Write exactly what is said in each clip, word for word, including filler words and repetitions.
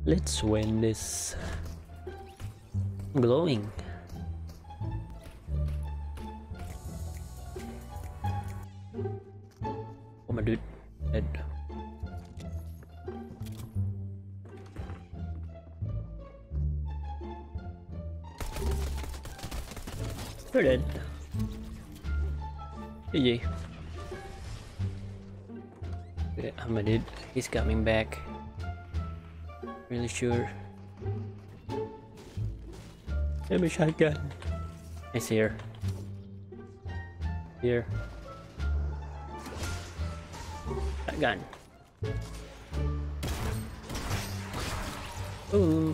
Let's win this. Glowing. Oh my dude, dead. You're dead. G G. Okay, I'm a dude. He's coming back. Really sure. Give me shotgun. It's here. Here. Shotgun. Ooh.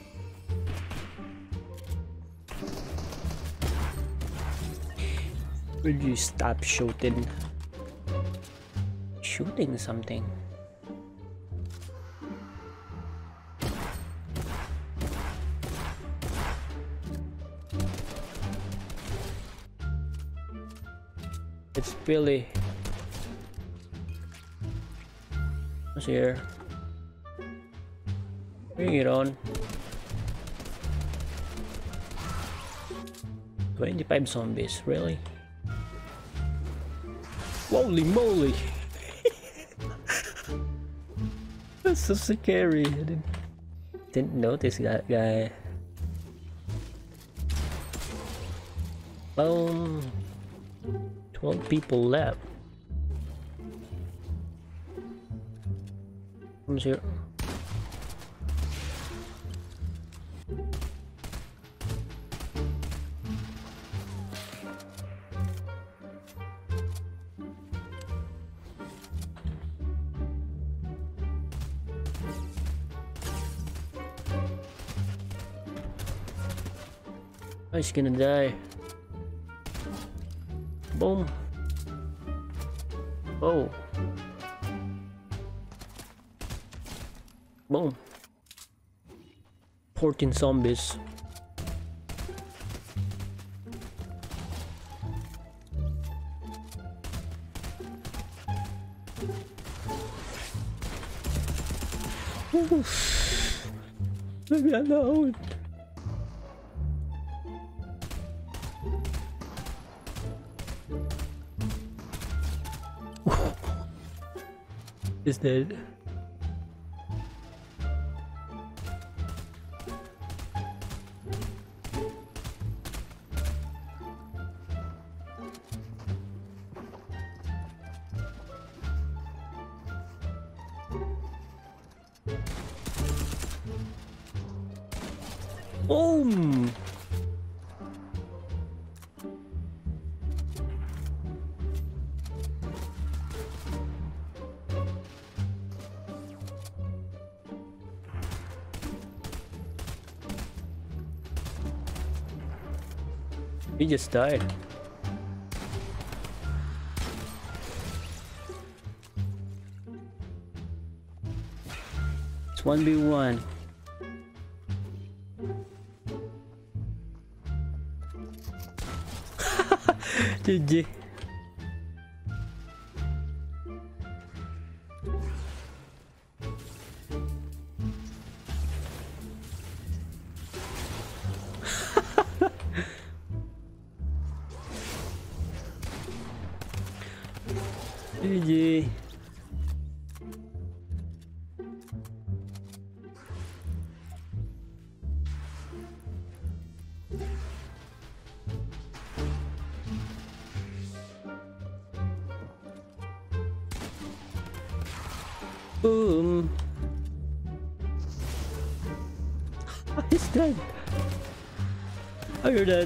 Would you stop shooting? Shooting something. It's Billy. What's here? Bring it on. twenty-five zombies, really? Holy moly! That's so scary. I didn't, didn't notice that guy. Boom. twelve people left. Comes here. Oh, he's gonna die. Boom. Oh. Boom. fourteen zombies. Leave me alone. Is dead. Boom! He just died. It's one v one. G G. G G. Boom. He's dead. Oh, you're dead.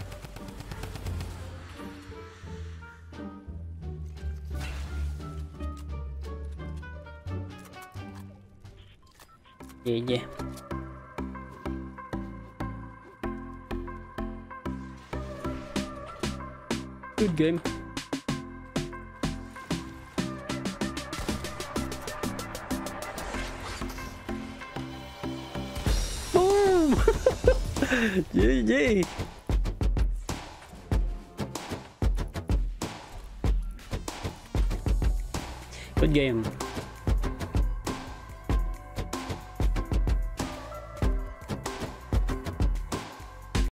Yeah, yeah. Good game. Boom! G G. Good game.